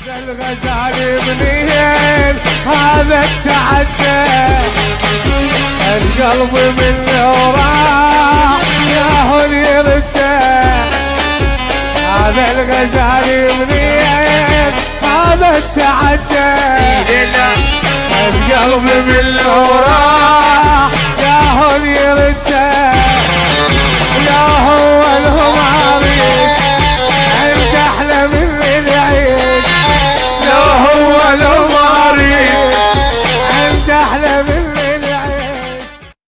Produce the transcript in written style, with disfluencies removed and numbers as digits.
الغزالي منين هذا التعدى القلب من وراء ياهل يرده هذا الغزالي منين هذا التعدى القلب